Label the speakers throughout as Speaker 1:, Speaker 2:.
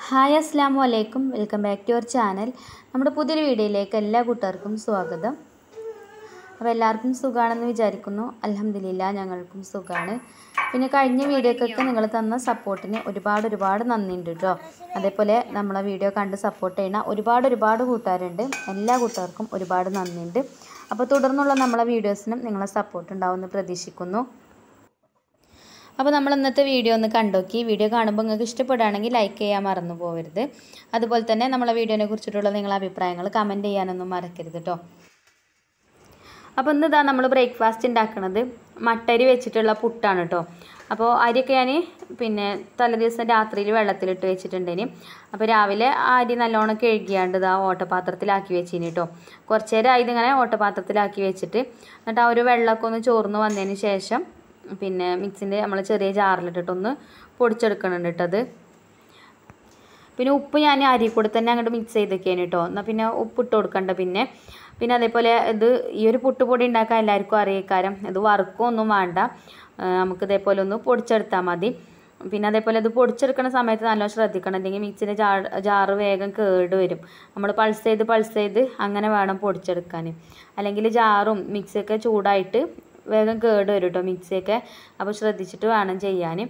Speaker 1: Hi അസ്സലാമു അലൈക്കും, welcome back to your channel. നമ്മുടെ പുതിയൊരു വീഡിയോയിലേക്ക് എല്ലാ കൂട്ടുകാർക്കും സ്വാഗതം. അപ്പോൾ എല്ലാവർക്കും സുഖമാണെന്ന് വിചാരിക്കുന്നു. അൽഹംദുലില്ലാ, ഞങ്ങൾക്കും സുഖമാണ്. പിന്നെ കഴിഞ്ഞ വീഡിയോക്കൊക്കെ നിങ്ങൾ തന്ന സപ്പോർട്ടിന് ഒരുപാട് നന്ദിയുണ്ട് കേട്ടോ. അതേപോലെ നമ്മളെ വീഡിയോ കണ്ട് സപ്പോർട്ട് ചെയ്യുന്ന ഒരുപാട് കൂട്ടുകാരുണ്ട്. എല്ലാ കൂട്ടുകാർക്കും ഒരുപാട് നന്ദിയുണ്ട്. അപ്പോൾ തുടർന്നുള്ള നമ്മളെ വീഡിയോസിനും നിങ്ങളെ സപ്പോർട്ട് ഉണ്ടാവുമെന്ന് പ്രതീക്ഷിക്കുന്നു. അപ്പോൾ നമ്മൾ ഇന്നത്തെ വീഡിയോ ഒന്ന് കണ്ടോക്കി. വീഡിയോ കാണുമ്പോൾ നിങ്ങൾക്ക് ഇഷ്ടപ്പെടുകയാണെങ്കിൽ ലൈക്ക് ചെയ്യാൻ മറന്നു പോകരുത്. അതുപോലെ തന്നെ നമ്മളെ വീഡിയോനെ കുറിച്ചിട്ടുള്ള നിങ്ങളുടെ അഭിപ്രായങ്ങൾ കമൻറ്റ് ചെയ്യാനൊന്നും മറക്കരുത് കേട്ടോ. അപ്പോൾ ഇതാ നമ്മൾ ബ്രേക്ക്ഫാസ്റ്റ് ഉണ്ടാക്കുന്നത് മട്ടരി വെച്ചിട്ടുള്ള പുട്ടാണ് കേട്ടോ. അപ്പോൾ അരിയൊക്കെ ഞാൻ തലേദിവസം രാത്രിയിൽ വെള്ളത്തിലിട്ട് വെച്ചിട്ടുണ്ടേന്. അപ്പോൾ രാവിലെ അരി നല്ലോണം കഴുകിയാണ്ട് ഇതാ ഓട്ടപാത്രത്തിലാക്കി വെച്ചിന് കേട്ടോ. കുറച്ച് നേരം ഇതിങ്ങനെ ഓട്ടപാത്രത്തിലാക്കി വെച്ചിട്ട് എന്നിട്ട് ആ ഒരു വെള്ളമൊക്കെ ഒന്ന് ചോർന്ന് വന്നതിന് ശേഷം മിക്സിൻ്റെ നമ്മൾ ചെറിയ ജാറിലിട്ടിട്ടൊന്ന് പൊടിച്ചെടുക്കണുണ്ട് കേട്ടത്. പിന്നെ ഉപ്പ് ഞാൻ അരി കൂടെ തന്നെ അങ്ങോട്ട് മിക്സ് ചെയ്തൊക്കെയാണ് കേട്ടോ. എന്നാൽ പിന്നെ ഉപ്പിട്ട് കൊടുക്കണ്ട. പിന്നെ അതേപോലെ ഈ ഒരു പുട്ടുപൊടി ഉണ്ടാക്കാൻ എല്ലാവർക്കും അറിയിക്കാരം. ഇത് വറുക്കൊന്നും വേണ്ട, നമുക്ക് ഇതേപോലെ ഒന്ന് പൊടിച്ചെടുത്താൽ മതി. പിന്നെ അതേപോലെ ഇത് പൊടിച്ചെടുക്കുന്ന സമയത്ത് നല്ലോണം ശ്രദ്ധിക്കണം, അല്ലെങ്കിൽ മിക്സിൻ്റെ ജാറ് വേഗം കേട് വരും. നമ്മൾ പൾസ് ചെയ്ത് അങ്ങനെ വേണം പൊടിച്ചെടുക്കാൻ. അല്ലെങ്കിൽ ജാറും മിക്സിയൊക്കെ ചൂടായിട്ട് വേഗം കേട് വരും കേട്ടോ മിക്സിയൊക്കെ. അപ്പോൾ ശ്രദ്ധിച്ചിട്ട് വേണം ചെയ്യാൻ.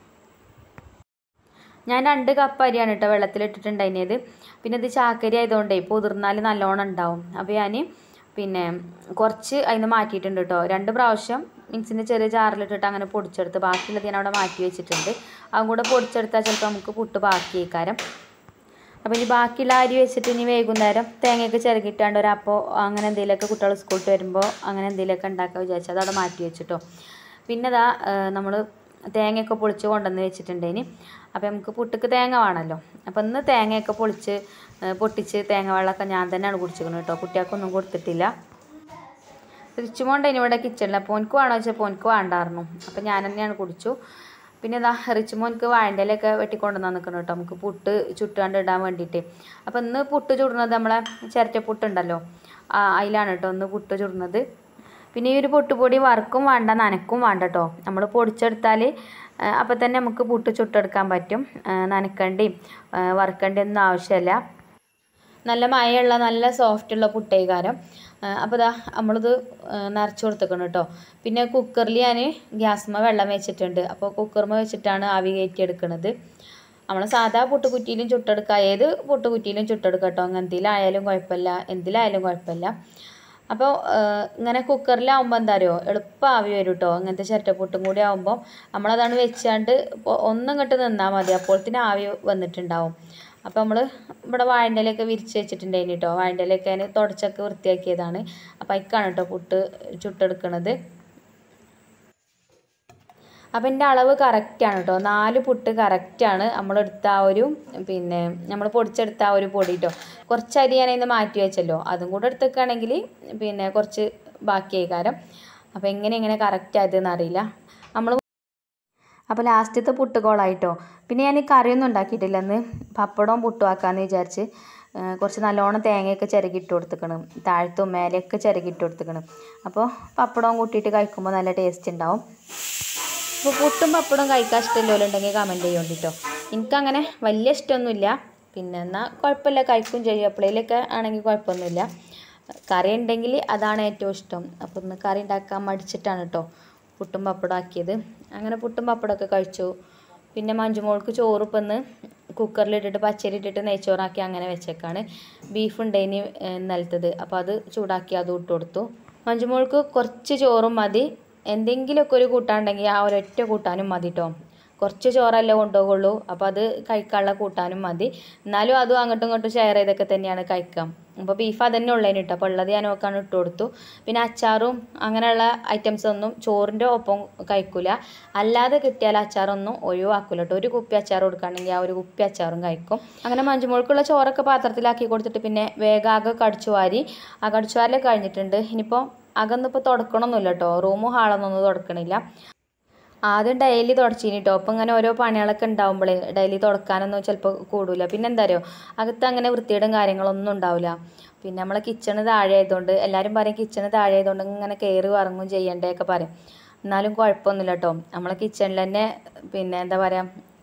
Speaker 1: ഞാൻ 2 കപ്പ് അരിയാണ് കേട്ടോ വെള്ളത്തിലിട്ടിട്ടുണ്ടായിരുന്നത്. പിന്നെ ഇത് ചാക്കരി ആയതുകൊണ്ടേ പൊതിർന്നാൽ നല്ലോണം ഉണ്ടാവും. അപ്പോൾ ഞാൻ കുറച്ച് അതിന് മാറ്റിയിട്ടുണ്ട് കേട്ടോ. 2 പ്രാവശ്യം മിക്സിൻ്റെ ചെറിയ ജാറിലിട്ടിട്ട് അങ്ങനെ പൊടിച്ചെടുത്ത് ബാക്കിയുള്ളത് ഞാൻ അവിടെ മാറ്റി വെച്ചിട്ടുണ്ട്. അതും കൂടെ പൊടിച്ചെടുത്താൽ ചിലപ്പോൾ നമുക്ക് പുട്ട് ബാക്കി ആയിക്കാരം. അപ്പോൾ ഇനി ബാക്കിയുള്ള അരി വെച്ചിട്ട് ഇനി വൈകുന്നേരം തേങ്ങയൊക്കെ ചിരകിയിട്ടാണ്ട് ഒരപ്പോൾ അങ്ങനെ എന്തെങ്കിലുമൊക്കെ കുട്ടികൾ സ്കൂളിൽ വരുമ്പോൾ അങ്ങനെ എന്തെങ്കിലുമൊക്കെ ഉണ്ടാക്കാൻ വിചാരിച്ചാൽ അതവിടെ മാറ്റി വെച്ചിട്ടോ. പിന്നെ നമ്മൾ തേങ്ങയൊക്കെ പൊളിച്ച് കൊണ്ടുവന്ന് വെച്ചിട്ടുണ്ടേന്. അപ്പോൾ നമുക്ക് പുട്ടുക്ക് തേങ്ങ വേണമല്ലോ. അപ്പോൾ ഇന്ന് തേങ്ങയൊക്കെ പൊട്ടിച്ച് തേങ്ങ വെള്ളമൊക്കെ ഞാൻ തന്നെയാണ് കുടിച്ചിരിക്കുന്നത് കേട്ടോ. കുട്ടികൾക്കൊന്നും കൊടുത്തിട്ടില്ല. റിച്ചുമോണ്ട് ഇവിടെ കിച്ചണിൽ. അപ്പോൾ എനിക്ക് വേണോ വെച്ചപ്പോൾ എനിക്ക് വേണ്ടായിരുന്നു. അപ്പോൾ ഞാൻ തന്നെയാണ് കുടിച്ചു. പിന്നെ റിച്ചുമോൻക്ക് വാഴൻ്റെ ഇലയൊക്കെ വെട്ടിക്കൊണ്ടുവന്ന് നിൽക്കണം കേട്ടോ, നമുക്ക് പുട്ട് ചുട്ടാണ്ട് ഇടാൻ വേണ്ടിയിട്ട്. അപ്പോൾ ഇന്ന് പുട്ട് ചുടുന്നത് നമ്മളെ ചിരട്ടപ്പുട്ടുണ്ടല്ലോ, അതിലാണ് കേട്ടോ ഇന്ന് പുട്ട് ചുടുന്നത്. പിന്നെ ഈ ഒരു പുട്ടുപൊടി വറുക്കും വേണ്ട നനക്കും വേണ്ട കേട്ടോ. നമ്മൾ പൊടിച്ചെടുത്താൽ അപ്പോൾ തന്നെ നമുക്ക് പുട്ട് ചുട്ടെടുക്കാൻ പറ്റും. നനക്കേണ്ടിയും വറുക്കേണ്ടിയൊന്നും ആവശ്യമില്ല. നല്ല മയമുള്ള നല്ല സോഫ്റ്റുള്ള പുട്ടേകാരം. അപ്പോൾ നമ്മളിത് നിറച്ച് കൊടുത്തേക്കണം കേട്ടോ. പിന്നെ കുക്കറിൽ ഞാൻ ഗ്യാസ്മ വെള്ളം വെച്ചിട്ടുണ്ട്. അപ്പോൾ കുക്കർമ വെച്ചിട്ടാണ് ആവി കയറ്റിയെടുക്കുന്നത്. നമ്മൾ സാധാ പുട്ടുകുറ്റിയിലും ചുട്ടെടുക്കുക, ഏത് പുട്ടുകുറ്റിയിലും ചുട്ടെടുക്കുക കേട്ടോ. അങ്ങനത്തിലായാലും കുഴപ്പമില്ല, എന്തിലായാലും കുഴപ്പമില്ല. അപ്പോൾ ഇങ്ങനെ കുക്കറിലാവുമ്പോൾ എന്താ അറിയോ, എളുപ്പം ആവി വരും കേട്ടോ. അങ്ങനത്തെ ചിരട്ടപ്പുട്ടും കൂടി ആകുമ്പോൾ നമ്മളതാണ് വെച്ചാണ്ട് ഒന്നും ഇങ്ങോട്ട് നിന്നാൽ മതി, അപ്പോഴത്തേന് ആവി വന്നിട്ടുണ്ടാവും. അപ്പോൾ നമ്മൾ ഇവിടെ വാഴൻ്റെ ഇലയൊക്കെ വിരിച്ച് വെച്ചിട്ടുണ്ടായിന് കേട്ടോ. വാഴൻ്റെ ഇലയൊക്കെ അതിന് തുടച്ചൊക്കെ വൃത്തിയാക്കിയതാണ്. അപ്പോൾ അതിക്കാണ് കേട്ടോ പുട്ട് ചുട്ടെടുക്കണത്. അപ്പോൾ എൻ്റെ അളവ് കറക്റ്റാണ് കേട്ടോ. 4 പുട്ട് കറക്റ്റാണ് നമ്മളെടുത്ത ആ ഒരു നമ്മൾ പൊടിച്ചെടുത്ത ആ ഒരു പൊടി കേട്ടോ. കുറച്ച് അരി ഞാൻ അതിന് മാറ്റി വെച്ചല്ലോ, അതും കൂടെ എടുത്തേക്കാണെങ്കിൽ കുറച്ച് ബാക്കിയായി കാരം. അപ്പോൾ എങ്ങനെ കറക്റ്റായതെന്ന് അറിയില്ല. അപ്പോൾ ലാസ്റ്റത്തെ പുട്ടുകോളായിട്ടോ. പിന്നെ ഞാൻ കറിയൊന്നും ഉണ്ടാക്കിയിട്ടില്ല. അന്ന് പപ്പടവും പുട്ടും ആക്കാമെന്ന് വിചാരിച്ച് കുറച്ച് നല്ലോണം തേങ്ങയൊക്കെ ചിരകിട്ട് കൊടുത്തേക്കണം, താഴത്തും മേലെയൊക്കെ ചിരകിട്ട് കൊടുത്തേക്കണം. അപ്പോൾ പപ്പടവും കൂട്ടിയിട്ട് കഴിക്കുമ്പോൾ നല്ല ടേസ്റ്റ് ഉണ്ടാവും. അപ്പോൾ പുട്ടും പപ്പടവും കഴിക്കാൻ ഇഷ്ടമില്ലോലുണ്ടെങ്കിൽ കമൻറ്റ് ചെയ്യോണ്ടിട്ടോ. എനിക്കങ്ങനെ വലിയ ഇഷ്ടമൊന്നുമില്ല. എന്നാൽ കുഴപ്പമില്ല, കഴിക്കും ചെയ്യും. എപ്പോഴേലൊക്കെ ആണെങ്കിൽ കുഴപ്പമൊന്നുമില്ല. കറി ഉണ്ടെങ്കിൽ അതാണ് ഏറ്റവും ഇഷ്ടം. അപ്പോൾ ഇന്ന് കറി ഉണ്ടാക്കാൻ മടിച്ചിട്ടാണ് കേട്ടോ പുട്ടും പപ്പടം ആക്കിയത്. അങ്ങനെ പുട്ടും പപ്പടമൊക്കെ കഴിച്ചു. പിന്നെ മഞ്ജുമോൾക്ക് ചോറ് ഇപ്പം കുക്കറിലിട്ടിട്ട് പച്ചരി ഇട്ടിട്ട് നെയ്ച്ചോറാക്കി അങ്ങനെ വെച്ചേക്കാണ്. ബീഫ് ഉണ്ടായിന് ഇന്നലത്തത്, അപ്പോൾ അത് ചൂടാക്കി അതും ഇട്ട് കൊടുത്തു. മഞ്ജുമോൾക്ക് കുറച്ച് ചോറും മതി, എന്തെങ്കിലുമൊക്കെ ഒരു കൂട്ടാനുണ്ടെങ്കിൽ ആ ഒരൊറ്റ കൂട്ടാനും മതി കേട്ടോ. കുറച്ച് ചോറല്ലേ കൊണ്ടുപോകുള്ളൂ, അപ്പോൾ അത് കഴിക്കാനുള്ള കൂട്ടാനും മതി. എന്നാലും അതും അങ്ങോട്ടും ഇങ്ങോട്ടും ഷെയർ ചെയ്തൊക്കെ തന്നെയാണ് കഴിക്കാം. അപ്പോൾ ബീഫ് അതന്നെ ഉള്ളതിന് കേട്ടോ. അപ്പോൾ ഉള്ളത് ഞാൻ നോക്കാണ് ഇട്ട് കൊടുത്തു. പിന്നെ അച്ചാറും അങ്ങനെയുള്ള ഐറ്റംസൊന്നും ചോറിൻ്റെ ഒപ്പം കഴിക്കില്ല. അല്ലാതെ കിട്ടിയാൽ അച്ചാറൊന്നും ഒഴിവാക്കില്ല കേട്ടോ. ഒരു കുപ്പി അച്ചാർ കൊടുക്കുകയാണെങ്കിൽ ആ ഒരു കുപ്പി അച്ചാറും കഴിക്കും. അങ്ങനെ മഞ്ജുമോൾക്കുള്ള ചോറൊക്കെ പാത്രത്തിലാക്കി കൊടുത്തിട്ട് പിന്നെ വേഗം അകം കടിച്ചു വാരി. ആ കടിച്ചു വാരലൊക്കെ കഴിഞ്ഞിട്ടുണ്ട്. ഇനിയിപ്പോൾ അകന്നിപ്പോൾ തുടക്കണമൊന്നുമില്ല കേട്ടോ. റൂമും ഹാളൊന്നും തുടക്കണില്ല. ആദ്യം ഡെയിലി തുടച്ചിന് കേട്ടോ. അപ്പം ഇങ്ങനെ ഓരോ പണികളൊക്കെ ഉണ്ടാകുമ്പോഴേ ഡെയിലി തുടക്കാനൊന്നും ചിലപ്പോൾ കൂടില്ല. പിന്നെ എന്താ അറിയോ, അകത്ത് അങ്ങനെ വൃത്തിയുടെയും കാര്യങ്ങളൊന്നും ഉണ്ടാവില്ല. പിന്നെ നമ്മളെ കിച്ചണ് താഴെ ആയതുകൊണ്ട് എല്ലാവരും പറയും കിച്ചണ് താഴെ ആയതുകൊണ്ട് ഇങ്ങനെ കയറി ഇറങ്ങും ചെയ്യണ്ടേക്കെ പറയും. എന്നാലും കുഴപ്പമൊന്നുമില്ല കേട്ടോ. നമ്മളെ കിച്ചണിൽ തന്നെ എന്താ പറയുക,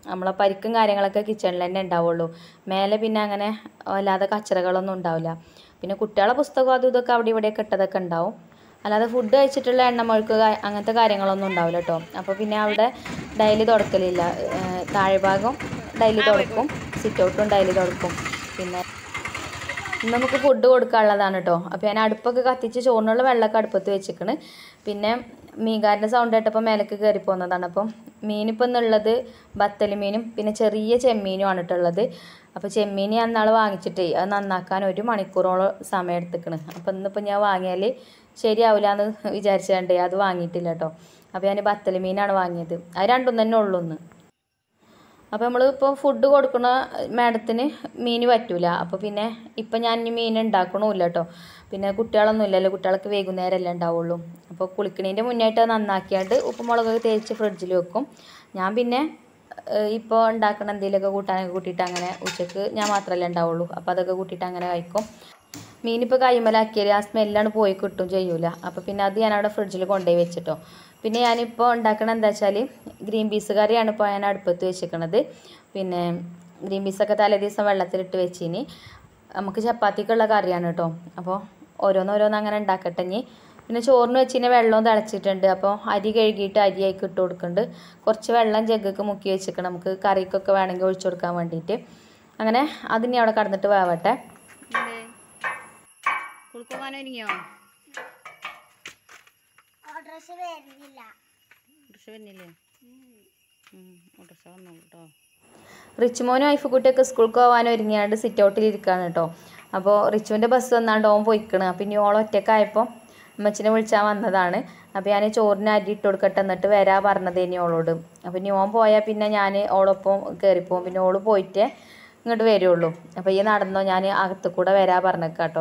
Speaker 1: നമ്മളെ പരിക്കും കാര്യങ്ങളൊക്കെ കിച്ചണിൽ തന്നെ ഉണ്ടാവുള്ളൂ. മേലെ പിന്നെ അങ്ങനെ അല്ലാതെ കച്ചറകളൊന്നും ഉണ്ടാവില്ല. പിന്നെ കുട്ടികളെ പുസ്തകം അതും ഇതൊക്കെ അവിടെ ഇവിടെയൊക്കെ ഇട്ടതൊക്കെ ഉണ്ടാവും. അല്ലാതെ ഫുഡ് കഴിച്ചിട്ടുള്ള എണ്ണമെഴുക്ക് അങ്ങനത്തെ കാര്യങ്ങളൊന്നും ഉണ്ടാവില്ല കേട്ടോ. അപ്പോൾ പിന്നെ അവിടെ ഡെയിലി തുടക്കലില്ല. താഴെ ഭാഗം ഡെയിലി തുടക്കും, സിറ്റ് ഔട്ടും ഡെയിലി തുടക്കും. പിന്നെ ഇന്ന് നമുക്ക് ഫുഡ് കൊടുക്കാനുള്ളതാണ് കേട്ടോ. അപ്പോൾ ഞാൻ അടുപ്പൊക്കെ കത്തിച്ച് ചോറിനുള്ള വെള്ളമൊക്കെ അടുപ്പത്ത് വെച്ചിരിക്കണ്. പിന്നെ മീൻകാരൻ്റെ സൗണ്ട് കേട്ടപ്പോൾ മേലേക്ക് കയറി പോകുന്നതാണ്. അപ്പം മീനിപ്പോൾ ഇന്നുള്ളത് ബത്തൽ മീനും പിന്നെ ചെറിയ ചെമ്മീനുമാണ് കേട്ടുള്ളത്. അപ്പോൾ ചെമ്മീൻ ഞാൻ നാളെ വാങ്ങിച്ചിട്ടേ അത് നന്നാക്കാൻ 1 മണിക്കൂറോളം സമയം എടുത്തിക്കണ്. അപ്പോൾ ഇന്നിപ്പോൾ ഞാൻ വാങ്ങിയാൽ ശരിയാവില്ല എന്ന് വിചാരിച്ചുകൊണ്ടേ അത് വാങ്ങിയിട്ടില്ല കേട്ടോ. അപ്പോൾ ഞാൻ ബത്തൽ മീനാണ് വാങ്ങിയത്. അത് രണ്ടും തന്നെ ഉള്ളൂ ഇന്ന്. അപ്പോൾ നമ്മൾ ഇപ്പോൾ ഫുഡ് കൊടുക്കുന്ന മാഡത്തിന് മീൻ പറ്റൂല. അപ്പോൾ പിന്നെ ഇപ്പം ഞാൻ ഇനി മീൻ ഉണ്ടാക്കണമില്ല കേട്ടോ. പിന്നെ കുട്ടികളൊന്നും ഇല്ലല്ലോ, കുട്ടികൾക്ക് വൈകുന്നേരമല്ലേ ഉണ്ടാവുള്ളൂ. അപ്പോൾ കുളിക്കണീൻ്റെ മുന്നായിട്ട് നന്നാക്കിയാണ്ട് ഉപ്പുമുളകൊക്കെ തേച്ച് ഫ്രിഡ്ജിൽ വെക്കും. ഞാൻ പിന്നെ ഇപ്പോൾ ഉണ്ടാക്കുന്ന എന്തെങ്കിലുമൊക്കെ കൂട്ടാനൊക്കെ കൂട്ടിയിട്ട് അങ്ങനെ ഉച്ചക്ക് ഞാൻ മാത്രമല്ലേ ഉണ്ടാവുള്ളൂ. അപ്പോൾ അതൊക്കെ കൂട്ടിയിട്ട് അങ്ങനെ കഴിക്കും. മീനിപ്പോൾ കൈമലാക്കിയാൽ ആ സ്മെല്ലാണ് പോയി കിട്ടും ചെയ്യൂല. അപ്പോൾ പിന്നെ അത് ഞാൻ അവിടെ ഫ്രിഡ്ജിൽ കൊണ്ടുപോയി വെച്ചിട്ടോ. പിന്നെ ഞാനിപ്പോൾ ഉണ്ടാക്കണത് എന്താ വെച്ചാൽ ഗ്രീൻ പീസ് കറിയാണ് ഇപ്പോൾ ഞാൻ അടുപ്പത്ത് വെച്ചിരിക്കണത്. പിന്നെ ഗ്രീൻ പീസൊക്കെ തലേ ദിവസം വെള്ളത്തിലിട്ട് വെച്ചിനി. നമുക്ക് ചപ്പാത്തിക്കുള്ള കറിയാണ് കേട്ടോ. അപ്പോൾ ഓരോന്നോരോന്ന് അങ്ങനെ ഉണ്ടാക്കട്ടെ ഇനി. പിന്നെ ചോറിന് വെച്ചിന് വെള്ളവും തിളച്ചിട്ടുണ്ട്. അപ്പോൾ അരി കഴുകിയിട്ട് അരിയായിക്ക് ഇട്ട് കൊടുക്കുന്നുണ്ട്. കുറച്ച് വെള്ളം ജഗ്ഗൊക്കെ മുക്കി വെച്ചിരിക്കണം, നമുക്ക് കറിക്കൊക്കെ വേണമെങ്കിൽ ഒഴിച്ചു കൊടുക്കാൻ വേണ്ടിയിട്ട്. അങ്ങനെ അതിനി അവിടെ കടന്നിട്ട് വേവട്ടെ. റിച്ചുമോനും ഐഫുക്കുട്ടിയൊക്കെ സ്കൂൾക്ക് പോകാൻ ഒരുങ്ങിയാണ്ട് സിറ്റ് ഔട്ടിൽ ഇരിക്കുകയാണ് കേട്ടോ. അപ്പോൾ റിച്ചുവിൻ്റെ ബസ് വന്നാണ്ട് ഓൻ പോയിക്കണ്. അപ്പോൾ ഇനി ഓൾ ഒറ്റക്കായപ്പോൾ അമ്മച്ചിനെ വിളിച്ചാൽ വന്നതാണ്. അപ്പോൾ ഞാൻ ചോറിന് അരി ഇട്ട് കൊടുക്കട്ടെ എന്നിട്ട് വരാ പറഞ്ഞത് ഇനി ഓളോട്. അപ്പോൾ ഇനി ഓൻ പോയാൽ പിന്നെ ഞാൻ ഓളൊപ്പം കയറിപ്പോവും. പിന്നെ ഓള് പോയിട്ടേ ഇങ്ങോട്ട് വരുള്ളൂ. അപ്പോൾ ഈ നടന്നോ, ഞാൻ അകത്ത് കൂടെ വരാ പറഞ്ഞേക്കാട്ടോ.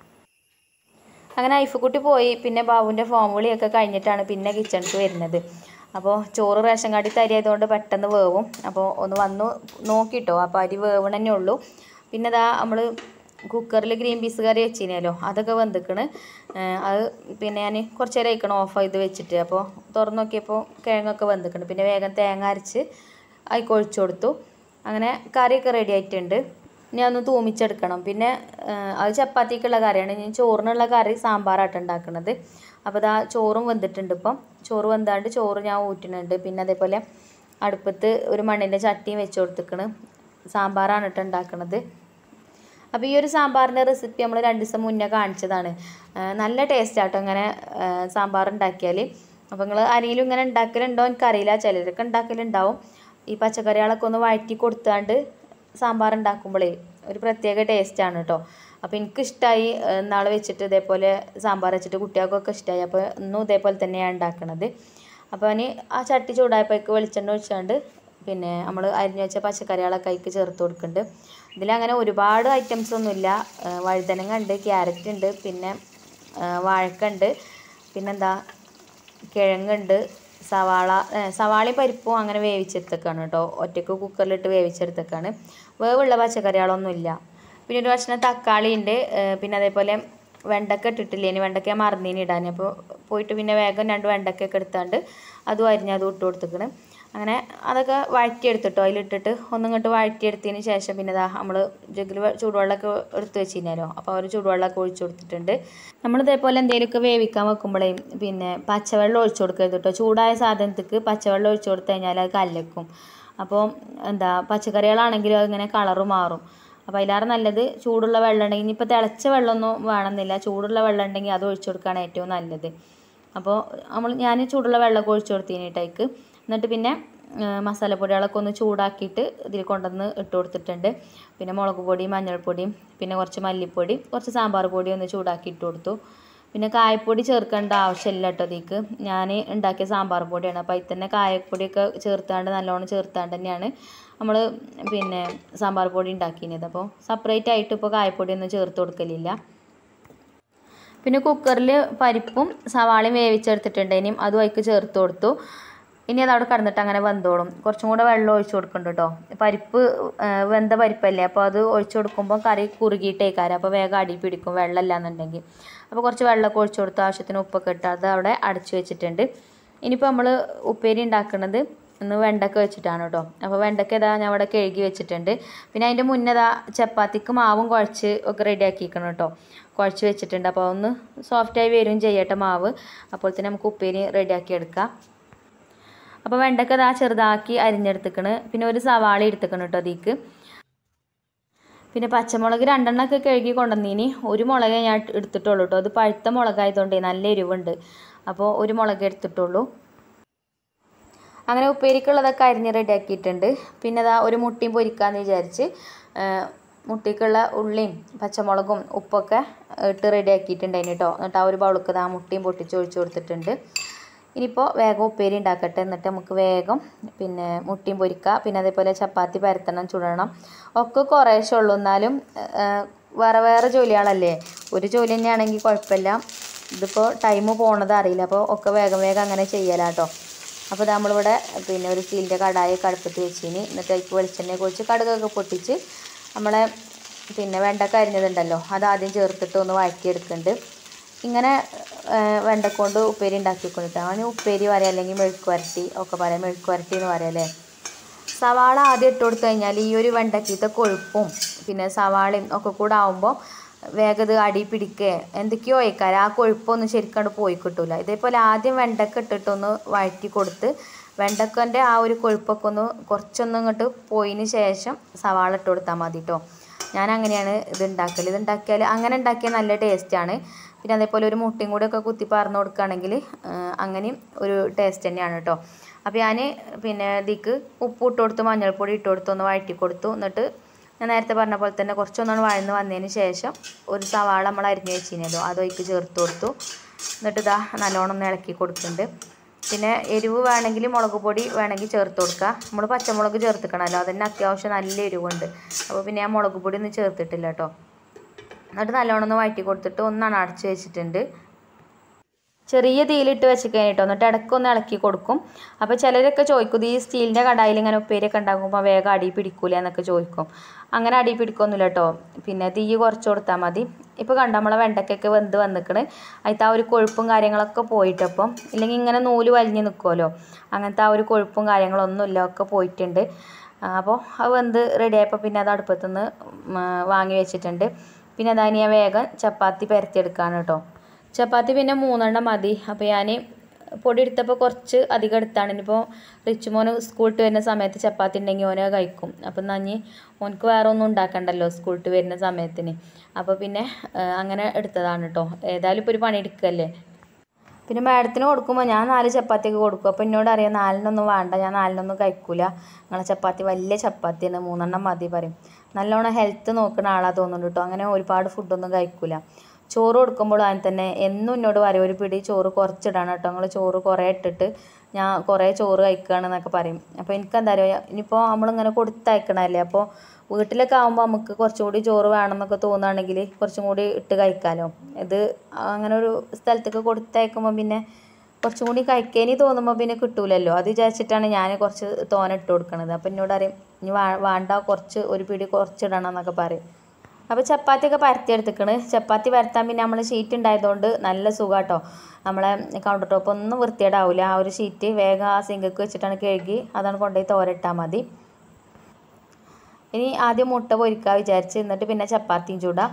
Speaker 1: അങ്ങനെ ഐഫുക്കുട്ടി പോയി. പിന്നെ ബാബുവിൻ്റെ ഫോം വിളിയൊക്കെ കഴിഞ്ഞിട്ടാണ് പിന്നെ കിച്ചണിക്ക് വരുന്നത്. അപ്പോൾ ചോറ് റേഷൻ കാർഡിൽ തരി ആയതുകൊണ്ട് പെട്ടെന്ന് വേവും. അപ്പോൾ ഒന്ന് വന്നു നോക്കിട്ടോ. അപ്പോൾ അരി വേവണന്നേ ഉള്ളൂ. പിന്നെ ഇതാ നമ്മൾ കുക്കറിൽ ഗ്രീൻ പീസ് കറി വെച്ചിനല്ലോ, അതൊക്കെ വെന്തിക്കണ്. അത് പിന്നെ ഞാൻ കുറച്ച് നേരം കഴിക്കണം ഓഫ് ചെയ്ത് വെച്ചിട്ട്. അപ്പോൾ തുറന്ന് നോക്കിയപ്പോൾ കിഴങ്ങൊക്കെ വെന്തിക്കണ്. പിന്നെ വേഗം തേങ്ങ അരച്ച് അതിൽ ഒഴിച്ചു കൊടുത്തു. അങ്ങനെ കറിയൊക്കെ റെഡി ആയിട്ടുണ്ട്. ഇനി അതൊന്ന് തൂമിച്ചെടുക്കണം. പിന്നെ അത് ചപ്പാത്തിക്കുള്ള കറിയാണ്. ഇനി ചോറിനുള്ള കറി സാമ്പാറായിട്ട് ഉണ്ടാക്കുന്നത്. അപ്പോൾ ഇതാ ചോറും വെന്തിട്ടുണ്ട്. ഇപ്പം ചോറ് വെന്താണ്ട് ചോറ് ഞാൻ ഊറ്റുന്നുണ്ട്. പിന്നെ അതേപോലെ അടുപ്പത്ത് ഒരു മണ്ണിൻ്റെ ചട്ടിയും വെച്ച് കൊടുത്തിക്കണ്. സാമ്പാറാണ് ഇട്ട് ഉണ്ടാക്കുന്നത്. അപ്പോൾ ഈ ഒരു സാമ്പാറിൻ്റെ റെസിപ്പി നമ്മൾ 2 ദിവസം മുന്നേ കാണിച്ചതാണ്. നല്ല ടേസ്റ്റാട്ടോ ഇങ്ങനെ സാമ്പാർ ഉണ്ടാക്കിയാൽ. അപ്പോൾ നിങ്ങൾ ആരെങ്കിലും ഇങ്ങനെ ഉണ്ടാക്കലുണ്ടോ എനിക്കറിയില്ല, ചിലരൊക്കെ ഉണ്ടാക്കലുണ്ടാവും. ഈ പച്ചക്കറികളൊക്കെ ഒന്ന് വഴറ്റി കൊടുത്താണ്ട് സാമ്പാർ ഉണ്ടാക്കുമ്പോഴേ ഒരു പ്രത്യേക ടേസ്റ്റാണ് കേട്ടോ. അപ്പോൾ എനിക്കിഷ്ടമായി. നാളെ വെച്ചിട്ട് ഇതേപോലെ സാമ്പാർ വെച്ചിട്ട് കുട്ടികൾക്കൊക്കെ ഇഷ്ടമായി. അപ്പോൾ ഇന്നും ഇതേപോലെ തന്നെയാണ് ഉണ്ടാക്കുന്നത്. അപ്പോൾ ഇനി ആ ചട്ടി ചൂടായപ്പോഴേക്ക് വെളിച്ചെണ്ണ ഒഴിച്ചാണ്ട് പിന്നെ നമ്മൾ അരിഞ്ഞു വെച്ച പച്ചക്കറികളൊക്കെ അതിലേക്ക് ചേർത്ത് കൊടുക്കുന്നുണ്ട്. ഇതിലങ്ങനെ ഒരുപാട് ഐറ്റംസ് ഒന്നുമില്ല. വഴുതനങ്ങ ഉണ്ട്, ക്യാരറ്റ് ഉണ്ട്, പിന്നെ വാഴക്ക ഉണ്ട്, പിന്നെന്താ കിഴങ്ങുണ്ട്, സവാളയും പരിപ്പും അങ്ങനെ വേവിച്ചെടുത്തേക്കാണ് കേട്ടോ. ഒറ്റയ്ക്ക് കുക്കറിലിട്ട് വേവിച്ചെടുത്തേക്കാണ്. വേവുള്ള പച്ചക്കറികളൊന്നുമില്ല. പിന്നെ ഒരു കഷ്ണം തക്കാളി ഉണ്ട്. പിന്നെ അതേപോലെ വെണ്ടക്ക ഇട്ടിട്ടില്ല. ഇനി വെണ്ടക്ക മറന്നീന് ഇടാൻ. അപ്പോൾ പോയിട്ട് പിന്നെ വേഗം 2 വെണ്ടക്കൊക്കെ എടുത്താണ്ട് അതും അതും ഇട്ട് കൊടുത്തേക്കണ്. അങ്ങനെ അതൊക്കെ വഴറ്റിയെടുത്തിട്ടോ. അതിലിട്ടിട്ട് ഒന്നിങ്ങോട്ട് വഴറ്റിയെടുത്തതിന് ശേഷം പിന്നെ ഇതാ നമ്മൾ ജഗ്ഗിൽ ചൂടുവെള്ളമൊക്കെ എടുത്ത് വെച്ചിരുന്നല്ലോ. അപ്പോൾ ഒരു ചൂടുവെള്ളമൊക്കെ ഒഴിച്ചു കൊടുത്തിട്ടുണ്ട്. നമ്മൾ ഇതേപോലെ എന്തെങ്കിലുമൊക്കെ വേവിക്കാൻ വെക്കുമ്പോഴേ പിന്നെ പച്ചവെള്ളം ഒഴിച്ചു കൊടുക്കരുത് കേട്ടോ. ചൂടായ സാധനത്തേക്ക് പച്ചവെള്ളം ഒഴിച്ചു കൊടുത്തു കഴിഞ്ഞാൽ അത് കലക്കും. അപ്പോൾ എന്താ പച്ചക്കറികളാണെങ്കിലും അതിങ്ങനെ കളറ് മാറും. അപ്പോൾ അതിലേറെ നല്ലത് ചൂടുള്ള വെള്ളം ഉണ്ടെങ്കിൽ, ഇനിയിപ്പോൾ തിളച്ച വെള്ളമൊന്നും വേണമെന്നില്ല, ചൂടുള്ള വെള്ളം ഉണ്ടെങ്കിൽ അത് ഒഴിച്ചു കൊടുക്കുകയാണ് ഏറ്റവും നല്ലത്. അപ്പോൾ ഞാൻ ചൂടുള്ള വെള്ളമൊക്കെ ഒഴിച്ചു കൊടുത്തതിനിട്ടേക്ക്. എന്നിട്ട് പിന്നെ മസാലപ്പൊടികളൊക്കെ ഒന്ന് ചൂടാക്കിയിട്ട് ഇതിൽ കൊണ്ടുവന്ന് ഇട്ട് കൊടുത്തിട്ടുണ്ട്. പിന്നെ മുളക് പൊടിയും മഞ്ഞൾപ്പൊടിയും പിന്നെ കുറച്ച് മല്ലിപ്പൊടി, കുറച്ച് സാമ്പാർ പൊടി ഒന്ന് ചൂടാക്കി ഇട്ട് കൊടുത്തു. പിന്നെ കായപ്പൊടി ചേർക്കേണ്ട ആവശ്യമില്ല കേട്ടോ. ഇതിക്ക് ഞാൻ ഉണ്ടാക്കിയ സാമ്പാർ പൊടിയാണ്. അപ്പോൾ അതിൽ തന്നെ കായപ്പൊടിയൊക്കെ ചേർത്താണ്ട് നല്ലോണം ചേർത്താണ്ട് തന്നെയാണ് നമ്മൾ പിന്നെ സാമ്പാർ പൊടി ഉണ്ടാക്കിയത്. അപ്പോൾ സെപ്പറേറ്റ് ആയിട്ട് ഇപ്പോൾ കായപ്പൊടിയൊന്നും ചേർത്ത് കൊടുക്കലില്ല. പിന്നെ കുക്കറിൽ പരിപ്പും സവാളയും വേവിച്ചെടുത്തിട്ടുണ്ട്. ഇനിയും അതും അതിക്ക് ചേർത്ത് കൊടുത്തു. ഇനി അതവിടെ കടന്നിട്ട് അങ്ങനെ വെന്തോളും. കുറച്ചും കൂടെ വെള്ളം ഒഴിച്ചു കൊടുക്കുന്നുണ്ട് കേട്ടോ. പരിപ്പ് വെന്ത പരിപ്പല്ലേ, അപ്പോൾ അത് ഒഴിച്ചു കൊടുക്കുമ്പോൾ കറി കുറുകിയിട്ടേക്കാരം. അപ്പോൾ വേഗം അടി പിടിക്കും വെള്ളമില്ല എന്നുണ്ടെങ്കിൽ. അപ്പോൾ കുറച്ച് വെള്ളമൊക്കെ ഒഴിച്ചു കൊടുത്ത് ആവശ്യത്തിന് ഉപ്പൊക്കെ ഇട്ട് അത് അവിടെ അടച്ചു വെച്ചിട്ടുണ്ട്. ഇനിയിപ്പോൾ നമ്മൾ ഉപ്പേരി ഉണ്ടാക്കുന്നത് ഇന്ന് വെണ്ടക്ക വെച്ചിട്ടാണ് കേട്ടോ. അപ്പോൾ വെണ്ടക്ക ഇതാ ഞാൻ ഇവിടെ കഴുകി വെച്ചിട്ടുണ്ട്. പിന്നെ അതിൻ്റെ മുന്നേ ഇതാ ചപ്പാത്തിക്ക് മാവും കുഴച്ച് ഒക്കെ റെഡിയാക്കിക്കണം കേട്ടോ. കുഴച്ച് വെച്ചിട്ടുണ്ട്. അപ്പോൾ ഒന്ന് സോഫ്റ്റായി വരും ചെയ്യട്ടെ മാവ്. അപ്പോൾ തന്നെ നമുക്ക് ഉപ്പേരി റെഡിയാക്കി എടുക്കാം. അപ്പോൾ വെണ്ടക്ക ഇതാ ചെറുതാക്കി അരിഞ്ഞെടുത്തിക്കണ്. പിന്നെ ഒരു സവാള എടുത്തിക്കണം കേട്ടോ അതിക്ക്. പിന്നെ പച്ചമുളക് 2 എണ്ണമൊക്കെ കഴുകി കൊണ്ടുവന്നീനി. ഒരു മുളകേ ഞാൻ എടുത്തിട്ടുള്ളൂ കേട്ടോ. അത് പഴുത്ത മുളകായതുകൊണ്ട് നല്ല എരിവുണ്ട്. അപ്പോൾ ഒരു മുളക് എടുത്തിട്ടുള്ളൂ. അങ്ങനെ ഉപ്പേരിക്കുള്ളതൊക്കെ അരിഞ്ഞ് റെഡിയാക്കിയിട്ടുണ്ട്. പിന്നെ അതാ ഒരു മുട്ടയും പൊരിക്കാമെന്ന് വിചാരിച്ച് മുട്ടിക്കുള്ള ഉള്ളിയും പച്ചമുളകും ഉപ്പൊക്കെ ഇട്ട് റെഡിയാക്കിയിട്ടുണ്ടായിന് കേട്ടോ. എന്നിട്ട് ആ ഒരു ബൗൾക്ക് ആ മുട്ടയും പൊട്ടിച്ച് ഒഴിച്ച് കൊടുത്തിട്ടുണ്ട്. ഇനിയിപ്പോൾ വേഗം ഉപ്പേരി ഉണ്ടാക്കട്ടെ. എന്നിട്ട് നമുക്ക് വേഗം പിന്നെ മുട്ടയും പൊരിക്കുക. പിന്നെ അതേപോലെ ചപ്പാത്തി പരത്തണം, ചുടണം. ഒക്കെ കുറേശ്ശേ ഉള്ളൂ. എന്നാലും വേറെ വേറെ ജോലികളല്ലേ. ഒരു ജോലി തന്നെയാണെങ്കിൽ കുഴപ്പമില്ല. ഇതിപ്പോൾ ടൈം പോണത് അറിയില്ല. അപ്പോൾ ഒക്കെ വേഗം വേഗം അങ്ങനെ ചെയ്യലാട്ടോ. അപ്പോൾ നമ്മളിവിടെ പിന്നെ ഒരു സ്റ്റീലിൻ്റെ കടായി അടുപ്പത്ത് വെച്ചിന്. എന്നിട്ട് അതിലേക്ക് വെളിച്ചെണ്ണയൊക്കെ ഒഴിച്ച് കടുകൊക്കെ പൊട്ടിച്ച് നമ്മളെ പിന്നെ വെണ്ടക്ക അരിഞ്ഞതുണ്ടല്ലോ അത് ആദ്യം ചേർത്തിട്ട് ഒന്ന് വഴറ്റിയെടുക്കുന്നുണ്ട്. ഇങ്ങനെ വെണ്ടക്കൊണ്ട് ഉപ്പേരി ഉണ്ടാക്കിക്കൊണ്ടിട്ടാണ്. അവന് ഉപ്പേരി പറയാം, അല്ലെങ്കിൽ മെഴുക്ക് വരട്ടി ഒക്കെ പറയാം. മെഴുക്ക് വരട്ടി എന്ന് പറയാം അല്ലേ. സവാള ആദ്യം ഇട്ട് കൊടുത്തു കഴിഞ്ഞാൽ ഈ ഒരു വെണ്ടക്കത്തെ കൊഴുപ്പും പിന്നെ സവാളയും ഒക്കെ കൂടെ ആകുമ്പോൾ വേഗം ഇത് അടി പിടിക്കുക എന്തൊക്കെയോ ഒഴിക്കാറ്. ആ കൊഴുപ്പൊന്നും ശരിക്കും പോയി കിട്ടില്ല. ഇതേപോലെ ആദ്യം വെണ്ടക്ക ഇട്ടിട്ടൊന്ന് വഴറ്റി കൊടുത്ത് വെണ്ടക്കൻ്റെ ആ ഒരു കൊഴുപ്പൊക്കെ ഒന്ന് കുറച്ചൊന്നും ഇങ്ങോട്ട് പോയതിന് ശേഷം സവാള ഇട്ട് കൊടുത്താൽ മതി കേട്ടോ. ഞാൻ അങ്ങനെയാണ് ഇത് ഉണ്ടാക്കൽ. ഇതുണ്ടാക്കിയാൽ അങ്ങനെ ഉണ്ടാക്കിയാൽ നല്ല ടേസ്റ്റാണ്. പിന്നെ അതേപോലെ ഒരു മുട്ടയും കൂടെ ഒക്കെ കുത്തി പറന്ന് കൊടുക്കുകയാണെങ്കിൽ അങ്ങനെയും ഒരു ടേസ്റ്റ് തന്നെയാണ് കേട്ടോ. അപ്പോൾ ഞാൻ പിന്നെ ഇതിക്ക് ഉപ്പ് ഇട്ട് കൊടുത്ത് മഞ്ഞൾപ്പൊടി ഇട്ട് കൊടുത്ത് ഒന്ന് വഴറ്റി കൊടുത്തു. എന്നിട്ട് ഞാൻ നേരത്തെ പറഞ്ഞ പോലെ തന്നെ കുറച്ചൊന്നാണ് വഴന്ന് വന്നതിന് ശേഷം ഒരു സവാള നമ്മൾ അരിഞ്ഞ് വെച്ചിരുന്നല്ലോ അതൊക്കെ ചേർത്ത് കൊടുത്തു. എന്നിട്ട് ഇതാ നല്ലോണം ഒന്ന് ഇളക്കി കൊടുക്കുന്നുണ്ട്. പിന്നെ എരിവ് വേണമെങ്കിൽ മുളക് പൊടി വേണമെങ്കിൽ ചേർത്ത് കൊടുക്കുക. നമ്മൾ പച്ചമുളക് ചേർത്തിക്കണമല്ലോ, അതിന് അത്യാവശ്യം നല്ല എരിവുണ്ട്. അപ്പോൾ പിന്നെ ഞാൻ മുളക് പൊടി ഒന്നും ചേർത്തിട്ടില്ല കേട്ടോ. എന്നിട്ട് നല്ലോണം ഒന്ന് വഴറ്റി കൊടുത്തിട്ട് ഒന്നാണ് അടച്ച് വെച്ചിട്ടുണ്ട്. ചെറിയ തീയിലിട്ട് വെച്ചിരിക്കാൻ കേട്ടോ. എന്നിട്ട് ഇടയ്ക്കൊന്ന് ഇളക്കി കൊടുക്കും. അപ്പോൾ ചിലരൊക്കെ ചോദിക്കും ഈ സ്റ്റീലിൻ്റെ കടായിൽ ഇങ്ങനെ ഉപ്പേരിയൊക്കെ ഉണ്ടാക്കുമ്പോൾ വേഗം അടി പിടിക്കൂല എന്നൊക്കെ ചോദിക്കും. അങ്ങനെ അടി പിടിക്കൊന്നുമില്ല കേട്ടോ. പിന്നെ തീ കുറച്ച് കൊടുത്താൽ മതി. ഇപ്പോൾ കണ്ട നമ്മളെ വെണ്ടയ്ക്കൊക്കെ വെന്ത് വന്നിക്കണ്. അതിൻ്റെ ആ ഒരു കൊഴുപ്പും കാര്യങ്ങളൊക്കെ പോയിട്ടപ്പം ഇല്ലെങ്കിൽ ഇങ്ങനെ നൂല് വലിഞ്ഞ് നിൽക്കുമല്ലോ, അങ്ങനത്തെ ആ ഒരു കൊഴുപ്പും കാര്യങ്ങളൊന്നുമില്ല, ഒക്കെ പോയിട്ടുണ്ട്. അപ്പോൾ അത് വെന്ത് റെഡിയായപ്പോൾ പിന്നെ അത് അടുപ്പത്തുനിന്ന് വാങ്ങി വെച്ചിട്ടുണ്ട്. പിന്നെ അതാ ഞാൻ വേഗം ചപ്പാത്തി പരത്തിയെടുക്കുകയാണ് കേട്ടോ. ചപ്പാത്തി പിന്നെ 3 എണ്ണം മതി. അപ്പോൾ ഞാൻ പൊടി എടുത്തപ്പോൾ കുറച്ച് അധികം എടുത്താണ്. ഇനിയിപ്പോൾ റിച്ചുമോന് സ്കൂളിട്ട് വരുന്ന സമയത്ത് ചപ്പാത്തി ഉണ്ടെങ്കിൽ ഓനെ കഴിക്കും. അപ്പം നഞ്ഞ് ഓനക്ക് വേറെ ഒന്നും ഉണ്ടാക്കണ്ടല്ലോ സ്കൂളിട്ട് വരുന്ന സമയത്തിന്. അപ്പോൾ പിന്നെ അങ്ങനെ എടുത്തതാണ് കേട്ടോ. ഏതായാലും ഇപ്പോൾ ഒരു പണി എടുക്കുകയല്ലേ. പിന്നെ മാഡത്തിന് കൊടുക്കുമ്പോൾ ഞാൻ 4 ചപ്പാത്തിയൊക്കെ കൊടുക്കും. അപ്പോൾ എന്നോട് അറിയാം 4-നൊന്നും വേണ്ട, ഞാൻ 4-നൊന്നും കഴിക്കില്ല, നിങ്ങളെ ചപ്പാത്തി വലിയ ചപ്പാത്തിയാണ് 3 എണ്ണം മതി പറയും. നല്ലോണം ഹെൽത്ത് നോക്കുന്ന ആളാണ് തോന്നുന്നുണ്ട് കേട്ടോ. അങ്ങനെ ഒരുപാട് ഫുഡൊന്നും കഴിക്കില്ല. ചോറ് കൊടുക്കുമ്പോഴും അതിന് തന്നെ എന്നും എന്നോട് പറയും ഒരു പിടി ചോറ് കുറച്ചിടണം കേട്ടോ, നിങ്ങൾ ചോറ് കുറേ ഇട്ടിട്ട് ഞാൻ കുറേ ചോറ് കഴിക്കുകയാണെന്നൊക്കെ പറയും. അപ്പോൾ എനിക്കെന്താ അറിയുക, ഇനിയിപ്പോൾ നമ്മളിങ്ങനെ കൊടുത്തയക്കണമല്ലേ, അപ്പോൾ വീട്ടിലൊക്കെ ആകുമ്പോൾ നമുക്ക് കുറച്ചും കൂടി ചോറ് വേണമെന്നൊക്കെ തോന്നുകയാണെങ്കിൽ കുറച്ചും കൂടി ഇട്ട് കഴിക്കാമല്ലോ. ഇത് അങ്ങനെ ഒരു സ്ഥലത്തേക്ക് കൊടുത്തയക്കുമ്പോൾ പിന്നെ കുറച്ചും കൂടി കഴിക്കാനി തോന്നുമ്പോൾ പിന്നെ കിട്ടൂലല്ലോ. അത് വിചാരിച്ചിട്ടാണ് ഞാൻ കുറച്ച് തോനെ ഇട്ട് കൊടുക്കണത്. അപ്പോൾ എന്നോട് അറിയും ഇനി വേണ്ട കുറച്ച് ഒരു പിടി കുറച്ചിടണം എന്നൊക്കെ പറയും. അപ്പോൾ ചപ്പാത്തിയൊക്കെ പരത്തിയെടുത്തിക്കണ്. ചപ്പാത്തി പരത്താൻ പിന്നെ നമ്മൾ ഷീറ്റ് ഉണ്ടായതുകൊണ്ട് നല്ല സുഖം കേട്ടോ. നമ്മളെ കൗണ്ടർ ടോപ്പ് ഒന്നും വൃത്തികേടാവില്ല. ആ ഒരു ഷീറ്റ് വേഗം ആ സിങ്കക്ക് വെച്ചിട്ടാണ് കഴുകി അതാണ് കൊണ്ടുപോയി തോരയിട്ടാൽ മതി. ഇനി ആദ്യം മുട്ട പൊരിക്കുക വിചാരിച്ച്, എന്നിട്ട് പിന്നെ ചപ്പാത്തിയും ചൂടാം.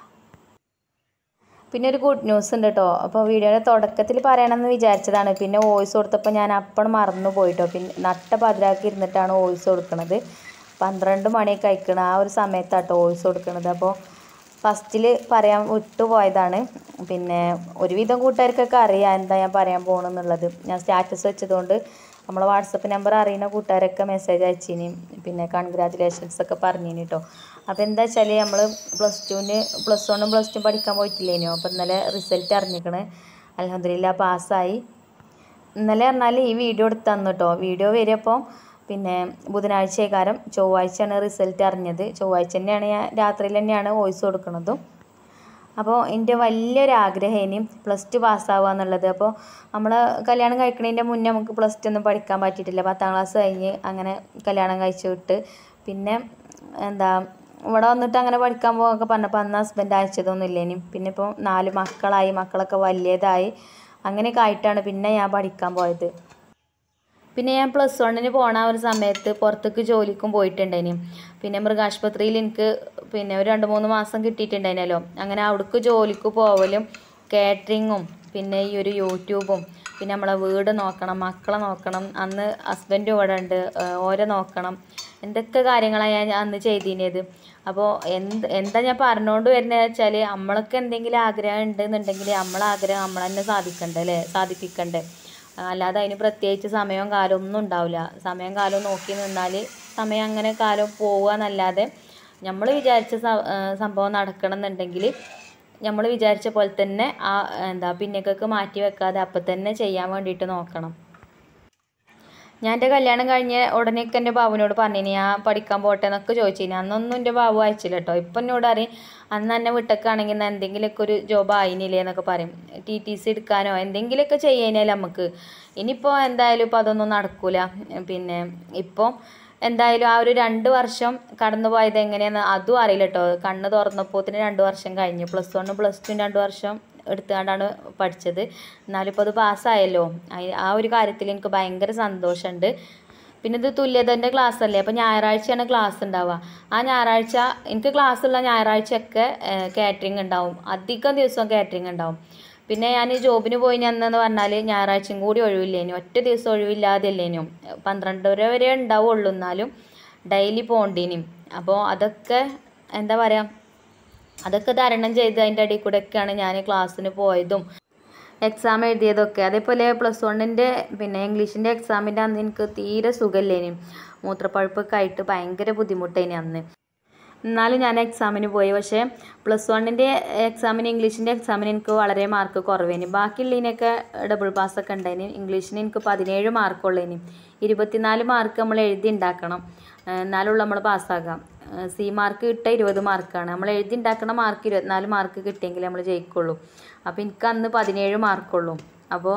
Speaker 1: പിന്നെ ഒരു ഗുഡ് ന്യൂസ് ഉണ്ട് കേട്ടോ. അപ്പോൾ വീഡിയോയുടെ തുടക്കത്തിൽ പറയണമെന്ന് വിചാരിച്ചതാണ്, പിന്നെ വോയിസ് കൊടുത്തപ്പോൾ ഞാൻ അപ്പോൾ മറന്നു പോയിട്ടോ. പിന്നെ നട്ട പതിരാക്കി ഇരുന്നിട്ടാണ് വോയിസ് കൊടുക്കുന്നത്. 12 മണിയൊക്കെ കഴിക്കണം ആ ഒരു സമയത്താട്ടോ വോയിസ് കൊടുക്കുന്നത്. അപ്പോൾ ഫസ്റ്റിൽ പറയാൻ വിട്ടുപോയതാണ്. പിന്നെ ഒരുവിധം കൂട്ടുകാർക്കൊക്കെ അറിയാം എന്താ ഞാൻ പറയാൻ പോകണമെന്നുള്ളത്. ഞാൻ സ്റ്റാറ്റസ് വെച്ചതുകൊണ്ട് നമ്മളെ വാട്സപ്പ് നമ്പർ അറിയുന്ന കൂട്ടുകാരൊക്കെ മെസ്സേജ് അയച്ചിനി, പിന്നെ കൺഗ്രാജുലേഷൻസ് ഒക്കെ പറഞ്ഞിനി കേട്ടോ. അപ്പോൾ എന്താ വെച്ചാൽ നമ്മൾ +1 +2 പഠിക്കാൻ പോയിട്ടില്ലേനോ. അപ്പോൾ ഇന്നലെ റിസൾട്ട് അറിഞ്ഞിരിക്കണ്. അൽഹംദുലില്ലാഹ് പാസ്സായി. ഇന്നലെ പറഞ്ഞാൽ ഈ വീഡിയോ എടുത്ത് തന്നു കേട്ടോ. വീഡിയോ വരികപ്പോൾ പിന്നെ ബുധനാഴ്ചക്കാരം, ചൊവ്വാഴ്ചയാണ് റിസൾട്ട് അറിഞ്ഞത്. ചൊവ്വാഴ്ച തന്നെയാണ് ഞാൻ രാത്രിയിൽ തന്നെയാണ് വോയിസ് കൊടുക്കുന്നത്. അപ്പോൾ എൻ്റെ വലിയൊരു ആഗ്രഹം ഇനി +2 പാസ്സാവുക എന്നുള്ളത്. അപ്പോൾ നമ്മൾ കല്യാണം കഴിക്കണതിൻ്റെ മുന്നേ നമുക്ക് +2 ഒന്നും പഠിക്കാൻ പറ്റിയിട്ടില്ല. 10ാം ക്ലാസ് കഴിഞ്ഞ് അങ്ങനെ കല്യാണം കഴിച്ച് വിട്ട് പിന്നെ എന്താ ഇവിടെ വന്നിട്ട് അങ്ങനെ പഠിക്കാൻ പോകുകയൊക്കെ പറഞ്ഞപ്പോൾ അന്ന് ഹസ്ബൻഡ് അയച്ചതൊന്നും ഇനി. പിന്നെ ഇപ്പോൾ 4 മക്കളായി, മക്കളൊക്കെ വലിയതായി, അങ്ങനെയൊക്കെ ആയിട്ടാണ് പിന്നെ ഞാൻ പഠിക്കാൻ പോയത്. പിന്നെ ഞാൻ +1 പോണ ഒരു സമയത്ത് പുറത്തേക്ക് ജോലിക്കും പോയിട്ടുണ്ടായിന്. പിന്നെ മൃഗാശുപത്രിയിൽ എനിക്ക് പിന്നെ ഒരു 2-3 മാസം കിട്ടിയിട്ടുണ്ടായിരുന്നല്ലോ. അങ്ങനെ അവിടേക്ക് ജോലിക്ക് പോവലും കാറ്ററിങ്ങും പിന്നെ ഈ ഒരു യൂട്യൂബും പിന്നെ നമ്മളെ വീട് നോക്കണം, മക്കളെ നോക്കണം, അന്ന് ഹസ്ബൻഡ് ഇവിടെ ഉണ്ട്, ഓരെ നോക്കണം, എന്തൊക്കെ കാര്യങ്ങളാണ് ഞാൻ അന്ന് ചെയ്തിരുന്നത്. അപ്പോൾ എന്താ ഞാൻ പറഞ്ഞുകൊണ്ട് വരുന്നത് വെച്ചാൽ നമ്മൾക്ക് എന്തെങ്കിലും ആഗ്രഹം ഉണ്ടെന്നുണ്ടെങ്കിൽ നമ്മളെ ആഗ്രഹം നമ്മൾ തന്നെ സാധിക്കണ്ടേ അല്ലേ, സാധിപ്പിക്കണ്ടേ. അല്ലാതെ അതിന് പ്രത്യേകിച്ച് സമയവും കാലവും ഒന്നും ഉണ്ടാവില്ല. സമയം കാലവും നോക്കി നിന്നാൽ സമയം അങ്ങനെ കാലം പോവുക എന്നല്ലാതെ നമ്മൾ വിചാരിച്ച സംഭവം നടക്കണം എന്നുണ്ടെങ്കിൽ നമ്മൾ വിചാരിച്ച പോലെ തന്നെ പിന്നേക്കൊക്കെ മാറ്റി വെക്കാതെ അപ്പം തന്നെ ചെയ്യാൻ വേണ്ടിയിട്ട് നോക്കണം. ഞാൻ എൻ്റെ കല്യാണം കഴിഞ്ഞ് ഉടനെയൊക്കെ എൻ്റെ ബാബുവിനോട് പറഞ്ഞിനി ഞാൻ പഠിക്കാൻ പോട്ടെ എന്നൊക്കെ ചോദിച്ചിനി. അന്നൊന്നും എൻ്റെ ബാബു അയച്ചില്ല കേട്ടോ. ഇപ്പം എന്നോട് അറിയും അന്ന് തന്നെ വിട്ടൊക്കെയാണെങ്കിൽ എന്തെങ്കിലുമൊക്കെ ഒരു ജോബ് ആയിനില്ലേ എന്നൊക്കെ പറയും. TTC എടുക്കാനോ എന്തെങ്കിലുമൊക്കെ ചെയ്യാനല്ലേ നമുക്ക്. ഇനിയിപ്പോൾ എന്തായാലും ഇപ്പോൾ അതൊന്നും നടക്കില്ല. പിന്നെ ഇപ്പോൾ എന്തായാലും ആ ഒരു 2 വർഷം കടന്നു പോയത് എങ്ങനെയാണെന്ന് അതും അറിയില്ല കേട്ടോ. കണ്ണ് തുറന്നപ്പോത്തിന് 2 വർഷം കഴിഞ്ഞു. +1 +2 2 വർഷം എടുത്തുകൊണ്ടാണ് പഠിച്ചത്. എന്നാലും ഇപ്പോൾ അത് പാസ്സായല്ലോ. ആ ഒരു കാര്യത്തിൽ എനിക്ക് ഭയങ്കര സന്തോഷമുണ്ട്. പിന്നെ ഇത് തുല്യതൻ്റെ ക്ലാസ് അല്ലേ, അപ്പോൾ ഞായറാഴ്ചയാണ് ക്ലാസ് ഉണ്ടാവുക. ആ ഞായറാഴ്ച എനിക്ക് ക്ലാസ്സുള്ള ഞായറാഴ്ചയൊക്കെ കാറ്ററിങ് ഉണ്ടാവും. അധികം ദിവസവും കാറ്ററിങ് ഉണ്ടാവും. പിന്നെ ഞാൻ ജോബിന് പോയി അന്നെന്ന് പറഞ്ഞാൽ ഞായറാഴ്ചയും കൂടി ഒഴിവില്ലേനു. ഒറ്റ ദിവസം ഒഴിവില്ലാതില്ലേനു. 12:30 വരെ ഉണ്ടാവുള്ളൂ. എന്നാലും ഡെയിലി പോകണ്ടേനും. അപ്പോൾ അതൊക്കെ എന്താ പറയുക, അതൊക്കെ തരണം ചെയ്ത് അതിൻ്റെ ഇടയിൽ കൂടെയൊക്കെയാണ് ഞാൻ ക്ലാസ്സിന് പോയതും എക്സാം എഴുതിയതൊക്കെ. അതേപോലെ +1 പിന്നെ ഇംഗ്ലീഷിൻ്റെ എക്സാമിൻ്റെ അന്ന് എനിക്ക് തീരെ സുഖമില്ലേനു. മൂത്രപ്പഴുപ്പൊക്കെ ആയിട്ട് ഭയങ്കര ബുദ്ധിമുട്ടേനു അന്ന്. എന്നാലും ഞാൻ എക്സാമിന് പോയി. പക്ഷേ +1 എക്സാമിന് ഇംഗ്ലീഷിൻ്റെ എക്സാമിന് എനിക്ക് വളരെ മാർക്ക് കുറവേനു. ബാക്കിയുള്ളതിനൊക്കെ ഡബിൾ പാസ്സൊക്കെ ഉണ്ടായിന്. ഇംഗ്ലീഷിന് എനിക്ക് 17 മാർക്കുള്ളേനു. 24 മാർക്ക് നമ്മൾ എഴുതി ഉണ്ടാക്കണം, എന്നാലുള്ള നമ്മൾ പാസ്സാകാം. C മാർക്ക് കിട്ടുക 20 മാർക്കാണ്. നമ്മൾ എഴുതി ഉണ്ടാക്കുന്ന മാർക്ക് 24 മാർക്ക് കിട്ടിയെങ്കിൽ നമ്മൾ ജയിക്കുള്ളൂ. അപ്പോൾ എനിക്ക് അന്ന് 17 മാർക്കുള്ളൂ. അപ്പോൾ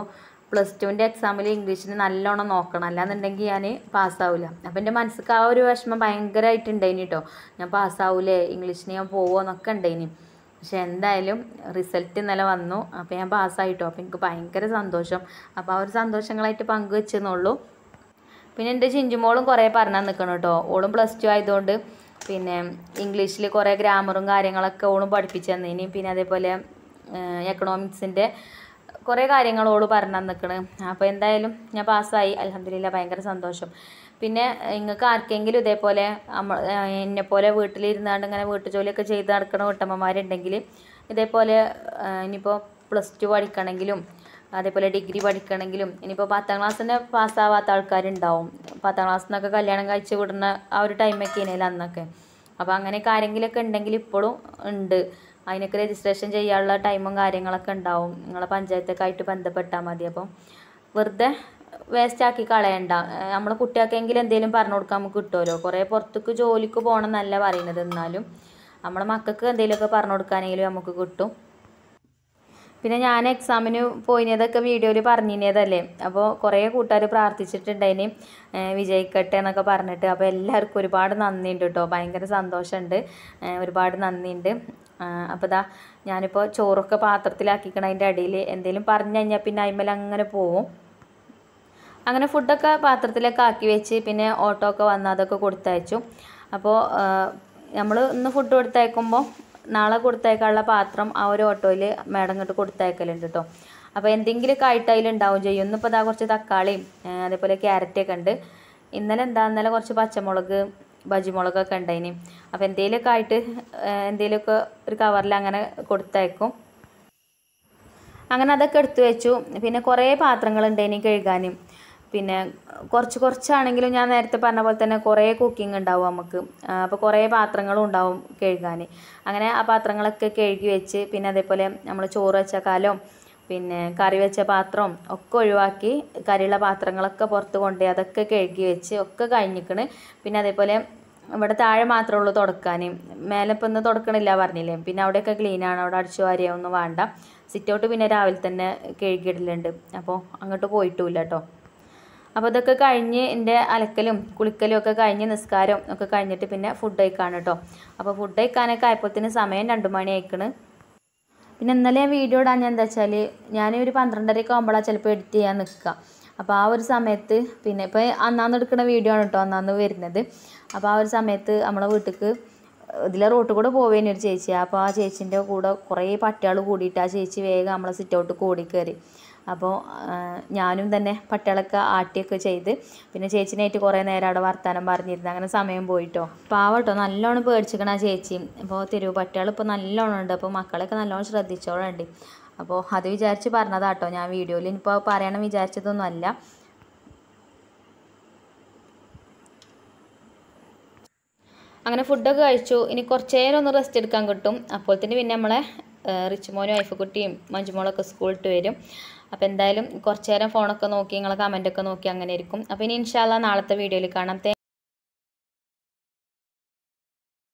Speaker 1: +2 എക്സാമിൽ ഇംഗ്ലീഷിന് നല്ലോണം നോക്കണം, അല്ലാന്നുണ്ടെങ്കിൽ ഞാൻ പാസ്സാവില്ല. അപ്പോൾ എൻ്റെ മനസ്സിലേക്ക് ആ ഒരു വിഷമം ഭയങ്കരമായിട്ട് ഉണ്ടായിന് കേട്ടോ. ഞാൻ പാസ്സാവൂലേ, ഇംഗ്ലീഷിന് ഞാൻ പോവുമോ എന്നൊക്കെ ഉണ്ടായിന്. പക്ഷെ എന്തായാലും റിസൾട്ട് ഇന്നലെ വന്നു. അപ്പോൾ ഞാൻ പാസ്സായിട്ടോ. അപ്പോൾ എനിക്ക് ഭയങ്കര സന്തോഷം. അപ്പോൾ ആ ഒരു സന്തോഷങ്ങളായിട്ട് പങ്കുവെച്ചെന്നുള്ളൂ. പിന്നെ എൻ്റെ ചിഞ്ചുമോളും കുറേ പറഞ്ഞാൽ നിൽക്കണം കേട്ടോ. ഓളും +2 ആയതുകൊണ്ട് പിന്നെ ഇംഗ്ലീഷിൽ കുറേ ഗ്രാമറും കാര്യങ്ങളൊക്കെ ഓളും പഠിപ്പിച്ചു തന്നേന്. പിന്നെ അതേപോലെ എക്കണോമിക്സിൻ്റെ കുറേ കാര്യങ്ങൾ ഓള് പറഞ്ഞു നിൽക്കണ്. അപ്പോൾ എന്തായാലും ഞാൻ പാസ്സായി, അൽഹംദുലില്ലാ, ഭയങ്കര സന്തോഷം. പിന്നെ നിങ്ങൾക്ക് ആർക്കെങ്കിലും ഇതേപോലെ എന്നെപ്പോലെ വീട്ടിലിരുന്നാണ്ട് ഇങ്ങനെ വീട്ടുജോലിയൊക്കെ ചെയ്ത് നടക്കുന്ന വീട്ടമ്മമാരുണ്ടെങ്കിൽ ഇതേപോലെ ഇനിയിപ്പോൾ +2 പഠിക്കണമെങ്കിലും അതേപോലെ ഡിഗ്രി പഠിക്കണമെങ്കിലും ഇനിയിപ്പോൾ 10ാം ക്ലാസ് തന്നെ പാസ്സാവാത്ത ആൾക്കാരുണ്ടാവും. 10ാം ക്ലാസ്സിൽ നിന്നൊക്കെ കല്യാണം കഴിച്ച് വിടുന്ന ആ ഒരു ടൈമൊക്കെ ഇനയിൽ അന്നൊക്കെ. അപ്പോൾ അങ്ങനെയൊക്കെ ആരെങ്കിലുമൊക്കെ ഉണ്ടെങ്കിൽ ഇപ്പോഴും ഉണ്ട്. അതിനൊക്കെ രജിസ്ട്രേഷൻ ചെയ്യാനുള്ള ടൈമും കാര്യങ്ങളൊക്കെ ഉണ്ടാവും. നിങ്ങളെ പഞ്ചായത്തൊക്കെ ആയിട്ട് ബന്ധപ്പെട്ടാൽ മതി. അപ്പം വെറുതെ വേസ്റ്റാക്കി കളയണ്ട. നമ്മളെ കുട്ടികൾക്കെങ്കിലും എന്തെങ്കിലും പറഞ്ഞു കൊടുക്കാൻ നമുക്ക് കിട്ടുമല്ലോ. കുറേ പുറത്തേക്ക് ജോലിക്ക് പോകണം എന്നല്ല പറയുന്നത്, എന്നാലും നമ്മളെ മക്കൾക്ക് എന്തെങ്കിലുമൊക്കെ പറഞ്ഞു കൊടുക്കാനെങ്കിലും നമുക്ക് കിട്ടും. പിന്നെ ഞാൻ എക്സാമിന് പോയിനതൊക്കെ വീഡിയോയിൽ പറഞ്ഞിരുന്നതല്ലേ. അപ്പോൾ കുറേ കൂട്ടുകാർ പ്രാർത്ഥിച്ചിട്ടുണ്ടതിന് വിജയിക്കട്ടെ എന്നൊക്കെ പറഞ്ഞിട്ട്. അപ്പോൾ എല്ലാവർക്കും ഒരുപാട് നന്ദിയുണ്ട് കേട്ടോ. ഭയങ്കര സന്തോഷമുണ്ട്, ഒരുപാട് നന്ദിയുണ്ട്. അപ്പോൾ ഞാനിപ്പോൾ ചോറൊക്കെ പാത്രത്തിലാക്കിക്കണം. അതിൻ്റെ അടിയിൽ എന്തെങ്കിലും പറഞ്ഞു കഴിഞ്ഞാൽ പിന്നെ അതിന്മേൽ അങ്ങനെ പോവും. അങ്ങനെ ഫുഡൊക്കെ പാത്രത്തിലൊക്കെ ആക്കി വെച്ച് പിന്നെ ഓട്ടോ ഒക്കെ വന്ന് അതൊക്കെ കൊടുത്തയച്ചു. അപ്പോൾ നമ്മൾ ഇന്ന് ഫുഡ് കൊടുത്തയക്കുമ്പോൾ നാളെ കൊടുത്തയക്കാനുള്ള പാത്രം ആ ഒരു ഓട്ടോയിൽ മേഡം ഇങ്ങോട്ട് കൊടുത്തയക്കലുണ്ട് കേട്ടോ. അപ്പോൾ എന്തെങ്കിലുമൊക്കെ ആയിട്ട് അതിലുണ്ടാവും ചെയ്യും. ഇന്നിപ്പോൾ കുറച്ച് തക്കാളിയും അതേപോലെ ക്യാരറ്റൊക്കെ ഉണ്ട്. ഇന്നലെ കുറച്ച് പച്ചമുളക് ബജിമുളകൊക്കെ ഉണ്ടായിന്. അപ്പോൾ എന്തെങ്കിലുമൊക്കെ ആയിട്ട് എന്തെങ്കിലുമൊക്കെ ഒരു കവറിൽ അങ്ങനെ കൊടുത്തയക്കും. അങ്ങനെ അതൊക്കെ എടുത്തു വെച്ചു. പിന്നെ കുറേ പാത്രങ്ങളുണ്ടായിന് കഴുകാനും. പിന്നെ കുറച്ചാണെങ്കിലും ഞാൻ നേരത്തെ പറഞ്ഞ പോലെ തന്നെ കുറേ കുക്കിംഗ് ഉണ്ടാവും നമുക്ക്. അപ്പോൾ കുറേ പാത്രങ്ങളും ഉണ്ടാവും കഴുകാൻ. അങ്ങനെ ആ പാത്രങ്ങളൊക്കെ കഴുകി വെച്ച് പിന്നെ അതേപോലെ നമ്മൾ ചോറ് വെച്ച കാലം പിന്നെ കറി വെച്ച പാത്രം ഒക്കെ ഒഴിവാക്കി കറിയുള്ള പാത്രങ്ങളൊക്കെ പുറത്ത് കൊണ്ടുപോയി അതൊക്കെ കഴുകി വെച്ച് ഒക്കെ കഴിഞ്ഞിക്കണ്. പിന്നെ അതേപോലെ ഇവിടെ താഴെ മാത്രമേ ഉള്ളൂ തുടക്കാൻ. മേലെ ഇപ്പം ഇന്ന് തുടക്കണില്ല പറഞ്ഞില്ലേ. പിന്നെ അവിടെയൊക്കെ ക്ലീനാണ്, അവിടെ അടിച്ചു വാരിയൊന്നും വേണ്ട. സിറ്റൗട്ട് പിന്നെ രാവിലെ തന്നെ കഴുകിയിടലുണ്ട്. അപ്പോൾ അങ്ങോട്ട് പോയിട്ടുമില്ല കേട്ടോ. അപ്പോൾ ഇതൊക്കെ കഴിഞ്ഞ് എൻ്റെ അലക്കലും കുളിക്കലും ഒക്കെ കഴിഞ്ഞ് നിസ്കാരം ഒക്കെ കഴിഞ്ഞിട്ട് പിന്നെ ഫുഡ് കഴിക്കാണ് കേട്ടോ. അപ്പോൾ ഫുഡ് കഴിക്കാനൊക്കെ ആയപ്പോഴത്തേന് സമയം 2 മണി ആയിക്കണ്. പിന്നെ ഇന്നലെ വീഡിയോ ഇടാൻ ഞാൻ എന്താ വെച്ചാൽ ഞാൻ ഒരു 12:30 ആകുമ്പോഴാണ് ചിലപ്പോൾ എഡിറ്റ് ചെയ്യാൻ നിൽക്കുക. അപ്പോൾ ആ ഒരു സമയത്ത് പിന്നെ ഇപ്പോൾ അന്നാന്ന് എടുക്കുന്ന വീഡിയോ ആണ് കേട്ടോ അന്നാന്ന് വരുന്നത്. അപ്പോൾ ആ ഒരു സമയത്ത് നമ്മളെ വീട്ടിലേക്ക് ഇതിലെ റോട്ടിൽ കൂടെ പോവേനെ ഒരു ചേച്ചി. അപ്പോൾ ആ ചേച്ചീൻ്റെ കൂടെ കുറേ പട്ടികൾ കൂടിയിട്ട് ആ ചേച്ചി വേഗം നമ്മളെ സിറ്റൗട്ട് കൂടി കയറി. അപ്പോൾ ഞാനും തന്നെ പട്ടികളൊക്കെ ആട്ടിയൊക്കെ ചെയ്ത് പിന്നെ ചേച്ചിനായിട്ട് കുറേ നേരം അവിടെ വർത്താനം പറഞ്ഞിരുന്നു. അങ്ങനെ സമയം പോയിട്ടോ. പാവട്ടോ നല്ലോണം പേടിച്ചിരിക്കണം ആ ചേച്ചി. അപ്പോൾ തെരുവ് പട്ടികൾ ഇപ്പോൾ നല്ലോണം ഉണ്ട്. അപ്പോൾ മക്കളൊക്കെ നല്ലോണം ശ്രദ്ധിച്ചോളുണ്ട്. അപ്പോൾ അത് വിചാരിച്ച് പറഞ്ഞതാട്ടോ ഞാൻ വീഡിയോയിൽ. ഇനിയിപ്പോൾ പറയണം വിചാരിച്ചതൊന്നും അല്ല. അങ്ങനെ ഫുഡൊക്കെ കഴിച്ചു. ഇനി കുറച്ച് നേരം ഒന്ന് റെസ്റ്റ് എടുക്കാൻ കിട്ടും. അപ്പോൾ തന്നെ പിന്നെ നമ്മളെ റിച്ചുമോനും ഐഫക്കുട്ടിയും മഞ്ജുമോളൊക്കെ സ്കൂളിട്ട് വരും. അപ്പോൾ എന്തായാലും കുറച്ച് നേരം ഫോണൊക്കെ നോക്കി നിങ്ങളെ കമൻറ്റൊക്കെ നോക്കി അങ്ങനെ ഇരിക്കും. അപ്പോൾ ഇനി ഇൻഷാ അല്ലാഹ് നാളത്തെ വീഡിയോയിൽ കാണാം.